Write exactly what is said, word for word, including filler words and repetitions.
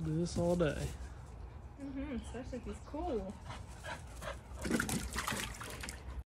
do this all day. Mm-hmm, especially if he's cool.